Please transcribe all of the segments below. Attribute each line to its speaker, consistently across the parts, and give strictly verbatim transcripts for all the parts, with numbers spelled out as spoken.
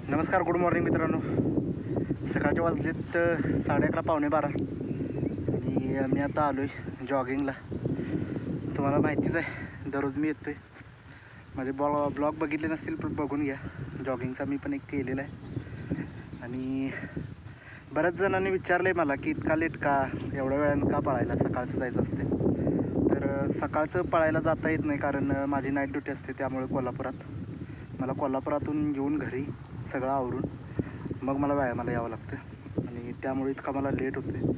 Speaker 1: नमस्कार, good morning मित्रांनो. सकाळच्या वाजलेत साडे अकरा पावणे बारा आणि मी आता आलो आहे जॉगिंगला. तुम्हाला माहितीच आहे, दररोज मी येतो आहे. माझे बॉ ब्लॉग बघितले नसतील पण बघून घ्या. जॉगिंगचा मी पण एक केलेला आहे. आणि बऱ्याच जणांनी विचारलं आहे मला की इतका लेट का, एवढ्या वेळानं का पळायला, सकाळचं जायचं असते. तर सकाळचं पळायला जाता येत नाही कारण माझी नाईट ड्युटी असते. त्यामुळे कोल्हापुरात मला कोल्हापुरातून येऊन घरी सगळं आवरून मग मला व्यायामाला यावं लागतं आणि त्यामुळे इतका मला लेट होते.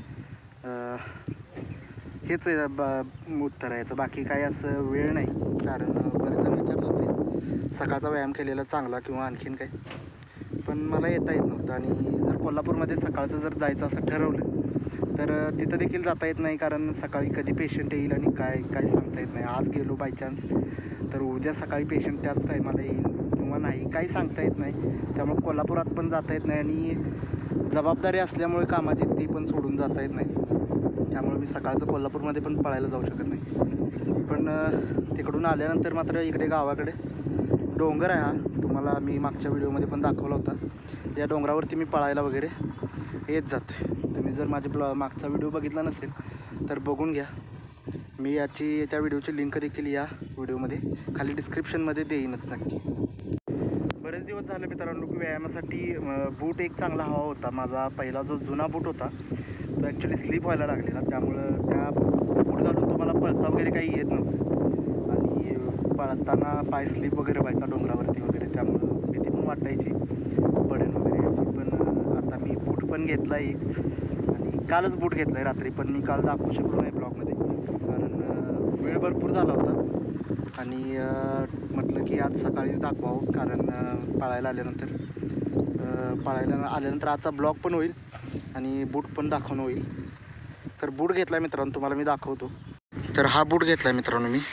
Speaker 1: हेच ब उत्तर आहे याचं, बाकी काही असं वेळ नाही. कारण बरेच जण विचारत होते सकाळचा व्यायाम केलेला चांगला किंवा आणखीन काही, पण मला येता येत नव्हतं. आणि जर कोल्हापूरमध्ये सकाळचं जर जायचं असं ठरवलं तर तिथं देखील जाता येत नाही, कारण सकाळी कधी पेशंट येईल आणि काय काय सांगता येत नाही. आज गेलो बाय चान्स तर उद्या सकाळी पेशंट त्याच टायमाला येईल किंवा नाही, काही सांगता येत नाही. त्यामुळे कोल्हापुरात पण जाता येत नाही आणि जबाबदारी असल्यामुळे कामाची ती पण सोडून जाता येत नाही. त्यामुळे मी सकाळचं कोल्हापूरमध्ये पण पळायला जाऊ शकत नाही. पण तिकडून आल्यानंतर मात्र इकडे गावाकडे डोंगर आहे हा, तुम्हाला मी मागच्या व्हिडिओमध्ये पण दाखवला होता. या डोंगरावरती मी पळायला वगैरे येत जातो. तुम्ही जर माझे ब्लॉ मागचा व्हिडिओ बघितला नसेल तर बघून घ्या. मी याची त्या व्हिडिओची लिंक देखील या व्हिडिओमध्ये खाली डिस्क्रिप्शनमध्ये देईनच नक्की. बरेच दिवस झाले मित्रांनो की व्यायामासाठी बूट एक चांगला हवा होता. माझा पहिला जो जुना बूट होता तो ॲक्च्युली स्लिप व्हायला लागलेला, त्यामुळं त्या बूट घालून तुम्हाला पळता वगैरे काही येत नव्हतं आणि पळताना पाय स्लिप वगैरे व्हायचा डोंगरावरती वगैरे, त्यामुळं भीती पण वाटायची पडेल वगैरे याची. पण आता मी बूट पण घेतला एक आणि कालच बूट घेतला आहे रात्री, पण मी काल दाखवू शकलो नाही ब्लॉगमध्ये कारण वेळ भरपूर झाला होता. आणि म्हटलं की आज सकाळीच दाखवावं, कारण पळायला आल्यानंतर पळायला आल्यानंतर आजचा ब्लॉग पण होईल आणि बूट पण दाखवणं होईल. तर बूट घेतला आहे मित्रांनो, तुम्हाला मी दाखवतो. तर हा बूट घेतला आहे मित्रांनो मी.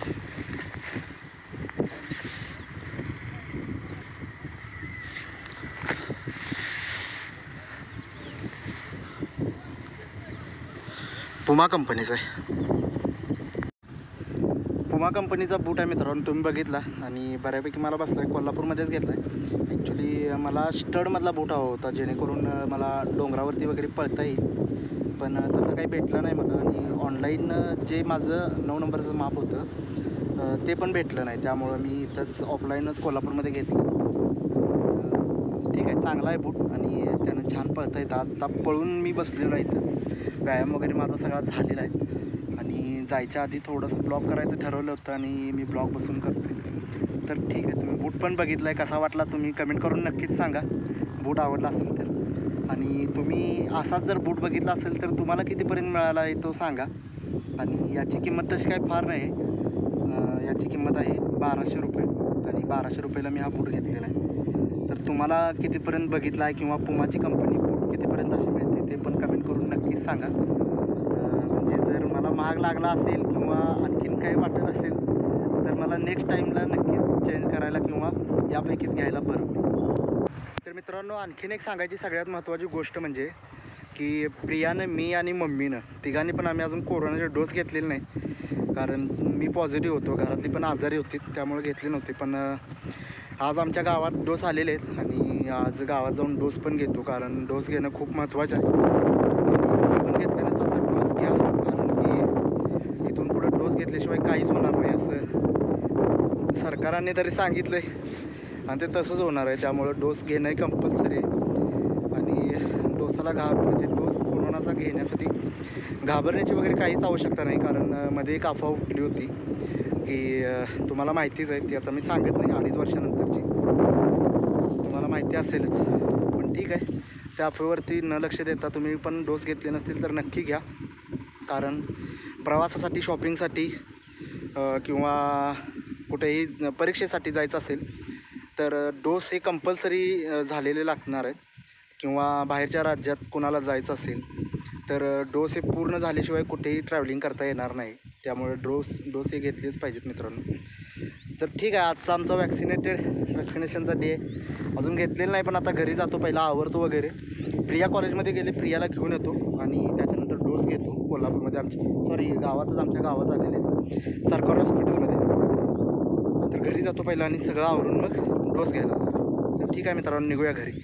Speaker 1: पुमा कंपनीचा आहे. पुमा कंपनीचा बूट आहे मित्रांनो, तुम्ही बघितला आणि बऱ्यापैकी मला बसला आहे. कोल्हापूरमध्येच घेतला आहे. ॲक्च्युली मला स्टडमधला बूट हवा होता जेणेकरून मला डोंगरावरती वगैरे पळता येईल, पण तसं काही भेटलं नाही मला. आणि ऑनलाईन जे माझं नऊ नंबरचं माप होतं ते पण भेटलं नाही, त्यामुळं मी इथंच ऑफलाईनच कोल्हापूरमध्ये घेतलं. ठीक आहे, चांगला आहे बूट आणि त्यानं छान पळता येतं. आता पळून मी बसलेलो आहे इथं, व्यायाम वगैरे माझा सगळा झालेला आहे. आणि जायच्या आधी थोडंसं ब्लॉग करायचं ठरवलं होतं आणि मी ब्लॉग बसून करतो. तर ठीक आहे, तुम्ही बूट पण बघितला आहे, कसा वाटला तुम्ही कमेंट करून नक्कीच सांगा, बूट आवडला असेल तर. आणि तुम्ही असाच जर बूट बघितला असेल तर तुम्हाला कितीपर्यंत मिळाला आहे तो सांगा. आणि याची किंमत तशी काही फार नाही, याची किंमत आहे बाराशे रुपये आणि बाराशे रुपयाला मी हा बूट घेतलेला आहे. तर तुम्हाला कितीपर्यंत बघितला आहे किंवा पुमाची कंपनी बूट कितीपर्यंत अशी मिळते ते पण कमेंट करून नक्कीच सांगा. म्हणजे जर मला महाग लागला असेल किंवा आणखीन काही वाटत असेल तर मला नेक्स्ट टाईमला नक्कीच चेंज करायला किंवा यापैकीच घ्यायला बरं. तर मित्रांनो, आणखीन एक सांगायची सगळ्यात महत्त्वाची गोष्ट म्हणजे की प्रियानं, मी आणि मम्मीनं तिघांनी पण आम्ही अजून कोरोनाचे डोस घेतलेले नाही, कारण मी पॉझिटिव्ह होतो, घरातली पण आजारी होती त्यामुळे घेतले नव्हते. पण आज आमच्या गावात डोस आलेले आहेत आणि आज गावात जाऊन डोस पण घेतो, कारण डोस घेणं खूप महत्त्वाचं आहे. पण घेतल्यानंतर डोस घ्या, कारण की इथून पुढे डोस घेतल्याशिवाय काहीच होणार नाही असं सरकारने तरी सांगितलं आहे आणि ते तसंच होणार आहे. त्यामुळं डोस घेणं कंपल्सरी आहे. आणि डोसाला घा म्हणजे डोस कोरोनाचा घेण्यासाठी घाबरण्याची वगैरे काहीच आवश्यकता नाही, कारण मध्ये एक अफवा उठली होती की तुम्हाला माहितीच आहे, ती आता मी सांगत नाही, अडीच वर्षानंतरची तुम्हाला माहिती असेलच. पण ठीक आहे, त्या अफवेवरती न लक्ष देता तुम्ही पण डोस घेतले नसतील तर नक्की घ्या, कारण प्रवासासाठी, शॉपिंगसाठी किंवा कुठेही परीक्षेसाठी जायचं असेल तर डोस हे कंपल्सरी झालेले लागणार आहेत. किंवा बाहेरच्या राज्यात कुणाला जायचं असेल तर डोस हे पूर्ण झाल्याशिवाय कुठेही ट्रॅव्हलिंग करता येणार नाही. त्यामुळे डोस डोस हे घेतलेच पाहिजेत मित्रांनो. तर ठीक आहे, आजचा आमचा वॅक्सिनेटेड वॅक्सिनेशनचा डे अजून घेतलेलं नाही, पण आता घरी जातो, पहिला आवरतो वगैरे, प्रिया कॉलेजमध्ये गेले, प्रियाला घेऊन येतो आणि त्याच्यानंतर डोस घेतो. कोल्हापूरमध्ये आमच्या सॉरी गावातच आमच्या गावात आलेले सरकारी हॉस्पिटलमध्ये. तर घरी जातो पहिला आणि सगळं आवरून मग डोस घ्यायला. ठीक आहे मित्रांनो, निघूया घरी.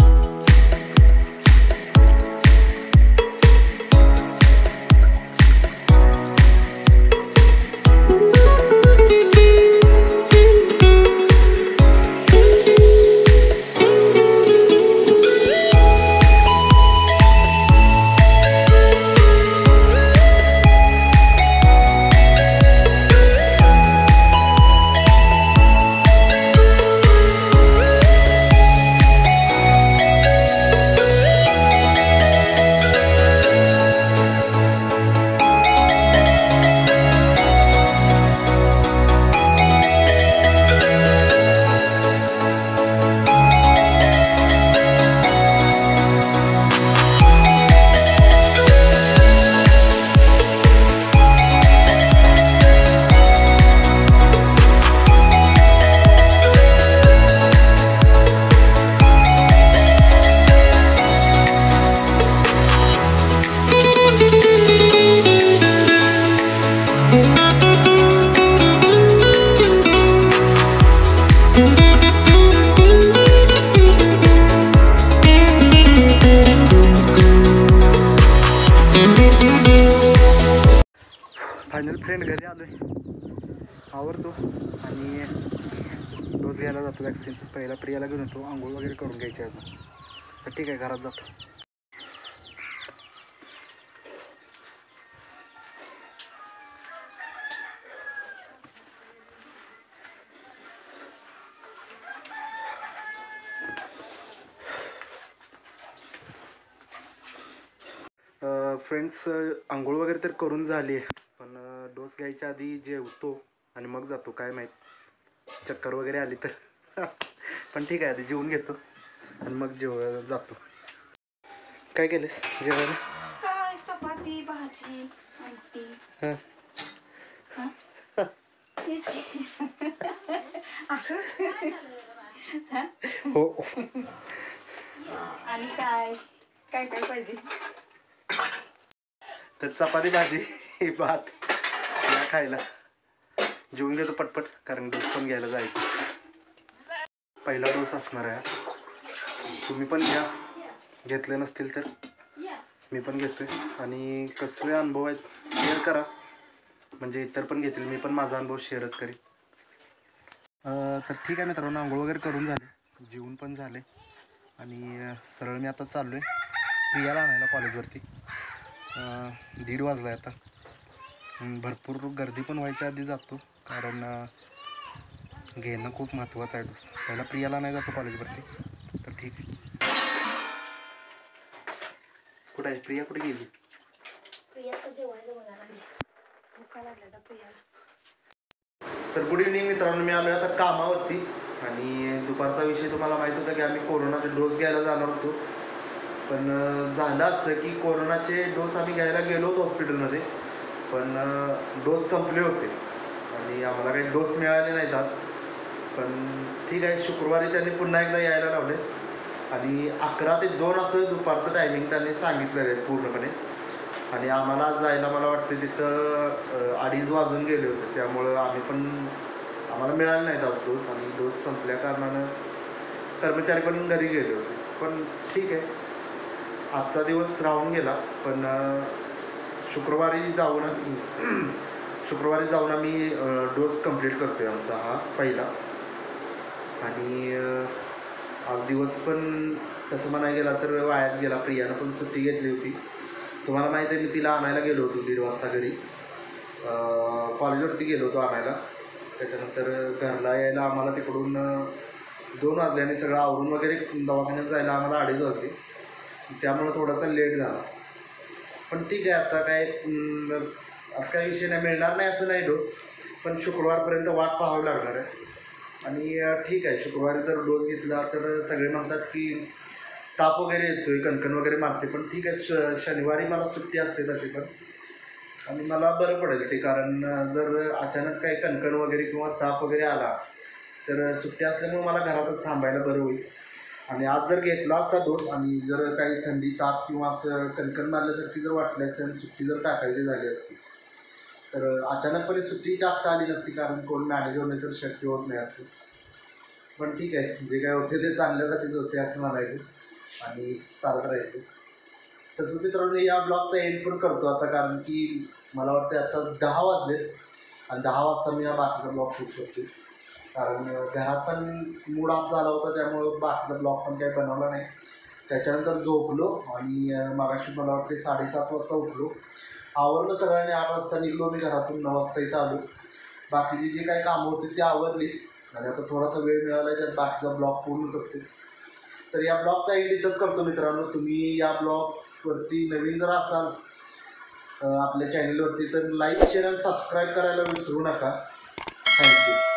Speaker 1: फायनल फ्रेंड घरी आलो आहे, आवरतो आणि डोस घ्यायला जातो वॅक्सिन. पहिला प्रियाला घेऊन येतो, आंघोळ वगैरे करून घ्यायची अजून. तर ठीक आहे, घरात जातो. फ्रेंड्स, आंघोळ वगैरे तर करून झाली आहे, पण डोस घ्यायच्या आधी जेवतो आणि मग जातो. काय माहीत चक्कर वगैरे आली तर पण ठीक आहे, आधी जेवून घेतो आणि मग जेव जातो. काय केलंस जेवायला?
Speaker 2: काय चपाती, भाजी, आमटी.
Speaker 1: हां हो.
Speaker 2: आणि काय काय काय पाहिजे?
Speaker 1: तर चपाती, भाजी, भात या खायला. जेवून घेतो पटपट, कारण डोस पण घ्यायला जायचं. पहिला डोस असणार आहे. तुम्ही पण घ्या, घेतले नसतील तर. मी पण घेतोय आणि कसले अनुभव आहेत शेअर करा, म्हणजे इतर पण घेतील. मी पण माझा अनुभव शेअरच करीन. तर ठीक आहे मित्रांनो, आंघोळ वगैरे करून झाले, जेवून पण झाले आणि सरळ मी आता चाललो आहे प्रियाला आणायला कॉलेजवरती. दीड वाजला आहे आता. भरपूर गर्दी पण व्हायच्या आधी जातो, कारण घेणं खूप महत्त्वाचं आहे डोस. पहिला प्रियाला नाही जातो कॉलेजवरती. तर ठीक आहे. कुठं आहे प्रिया? कुठे गेली? तर गुड इव्हनिंग मित्रांनो, मी आलो आता कामावरती. आणि दुपारचा विषय तुम्हाला माहीत होता की आम्ही कोरोनाचे डोस घ्यायला जाणार होतो. पण झालं असं की कोरोनाचे डोस आम्ही घ्यायला गेलो होतो हॉस्पिटलमध्ये, पण डोस संपले होते आणि आम्हाला काही डोस मिळाले नाहीत आज. पण ठीक आहे, शुक्रवारी त्यांनी पुन्हा एकदा यायला लावले आणि अकरा ते दोन असं दुपारचं टायमिंग त्यांनी सांगितलेलं आहे पूर्णपणे. आणि आम्हाला जायला मला वाटते तिथं अडीच वाजून गेले होते, त्यामुळं आम्ही पण आम्हाला मिळाले नाहीत आज डोस. आणि डोस संपल्या कारणानं कर्मचारी पण घरी गेले होते. पण ठीक आहे, आजचा दिवस राहून गेला. पण शुक्रवारी जाऊन आम्ही शुक्रवारी जाऊन आम्ही डोस कंप्लीट करतो आहे आमचा हा पहिला. आणि आज दिवस पण तसं म्हणायला गेला तर वायात गेला. प्रियानं पण सुट्टी घेतली होती. तुम्हाला माहिती आहे, मी तिला आणायला गेलो होतो दीड वाजता घरी. कॉलेजवरती गेलो होतो आणायला. त्याच्यानंतर घरला यायला आम्हाला तिकडून दोन वाजले आणि सगळं आवरून वगैरे दवाखान्यात जायला आम्हाला अडीच वाजले. त्यामुळं थोडासा लेट झाला. पण ठीक आहे, आता काय असं काही विषय नाही, मिळणार नाही असं नाही डोस. पण शुक्रवारपर्यंत वाट पाहावी लागणार आहे. आणि ठीक आहे, शुक्रवारी जर डोस घेतला तर सगळे म्हणतात की ताप वगैरे येतोय, कणकण वगैरे मारते. पण ठीक आहे, श शनिवारी मला सुट्टी असते तशी पण, आणि मला बरं पडेल ते. कारण जर अचानक काही कणकण वगैरे किंवा ताप वगैरे आला तर सुट्टी असल्यामुळे मला घरातच थांबायला बरं होईल. आणि आज जर घेतला असता डोस आणि जर काही थंडी, ताप किंवा असं कणकण मारल्यासारखी जर वाटली असते आणि सुट्टी जर टाकायची झाली असती तर अचानकपणे सुट्टी टाकता आली नसती, कारण कोण मॅनेज होणे तर शक्य होत नाही असं. पण ठीक आहे, जे काय होते ते चांगल्यासाठीच होते असं म्हणायचं आणि चालत राहायचं. तसंच मित्रांनो या ब्लॉगचा एंड पण करतो आता, कारण की मला वाटतं आता दहा वाजले आणि दहा वाजता मी हा बाकीचा ब्लॉग शूट करतो. कारण घरात पण मूड ऑफ झाला होता, त्यामुळं बाकीचा ब्लॉग पण काही बनवला नाही. त्याच्यानंतर झोपलो आणि मगाशी मला वाटते साडेसात वाजता उठलो. आवरलं सगळ्यांनी, आठ वाजता निघलो मी घरातून, नऊ वाजता इथं आलो. बाकीची जी काही कामं होती ती आवरली आणि आता थोडासा वेळ मिळाला आहे त्यात बाकीचा ब्लॉग पूर्ण करतो. तर या ब्लॉगचा एंड इथंच करतो मित्रांनो. तुम्ही या ब्लॉगवरती नवीन जर असाल आपल्या चॅनलवरती तर लाईक शेअर आणि सबस्क्राईब करायला विसरू नका. थँक्यू.